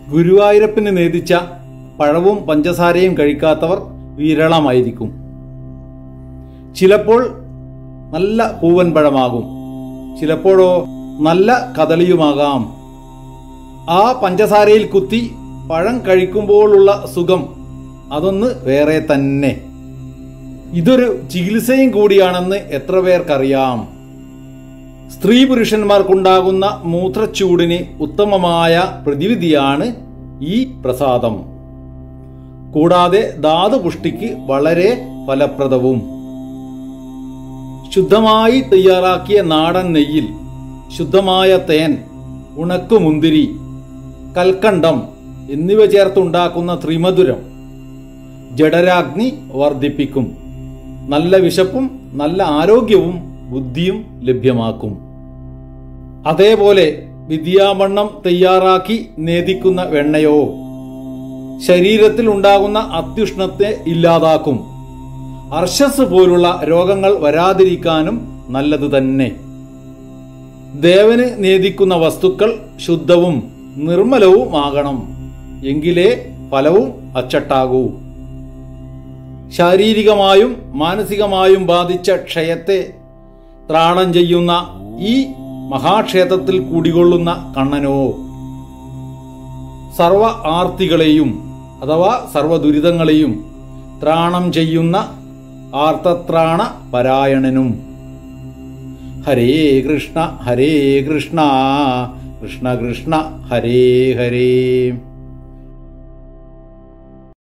ഗുരുവായൂരപ്പന് നേദിച്ച പഴവും പഞ്ചസാരയും കഴിക്കാത്തവർ വിരളമായിരിക്കും. ചിലപ്പോൾ നല്ല പൂവൻ പഴമാകും, ചിലപ്പോഴോ നല്ല കദളിയുമാകാം. ആ പഞ്ചസാരയിൽ കുത്തി പഴം കഴിക്കുമ്പോഴുള്ള സുഖം അതൊന്ന് വേറെ തന്നെ. ഇതൊരു ചികിത്സയും കൂടിയാണെന്ന് എത്ര പേർക്കറിയാം. സ്ത്രീ പുരുഷന്മാർക്കുണ്ടാകുന്ന മൂത്രച്ചൂടിന് ഉത്തമമായ പ്രതിവിധിയാണ് ഈ പ്രസാദം. കൂടാതെ ധാതുപുഷ്ടിക്ക് വളരെ ഫലപ്രദവും. ശുദ്ധമായി തയ്യാറാക്കിയ നാടൻ നെയ്യിൽ ശുദ്ധമായ തേൻ, ഉണക്കുമുന്തിരി, കൽക്കണ്ടം എന്നിവ ചേർത്തുണ്ടാക്കുന്ന ത്രിമധുരം ജഠരാഗ്നി വർദ്ധിപ്പിക്കും. നല്ല വിശപ്പും നല്ല ആരോഗ്യവും ബുദ്ധിയും ലഭ്യമാക്കും. അതേപോലെ വിദ്യാവണ്ണം തയ്യാറാക്കി നേദിക്കുന്ന വെണ്ണയോ ശരീരത്തിൽ ഉണ്ടാകുന്ന അത്യുഷ്ണത്തെ ഇല്ലാതാക്കും. അർശസ് പോലുള്ള രോഗങ്ങൾ വരാതിരിക്കാനും നല്ലത് തന്നെ. ദേവന് നേദിക്കുന്ന വസ്തുക്കൾ ശുദ്ധവും നിർമ്മലവുമാകണം. എങ്കിലേ ഫലവും അച്ചട്ടാകൂ. ശാരീരികമായും മാനസികമായും ബാധിച്ച ക്ഷയത്തെ ത്രാണം ചെയ്യുന്ന ഈ മഹാക്ഷേത്രത്തിൽ കുടികൊള്ളുന്ന കണ്ണനോ സർവ ആർത്തികളെയും അഥവാ സർവദുരിതങ്ങളെയും ത്രാണം ചെയ്യുന്ന ആർത്തത്രാണ പരായണനും. ഹരേ കൃഷ്ണ കൃഷ്ണ കൃഷ്ണ ഹരേ ഹരേ.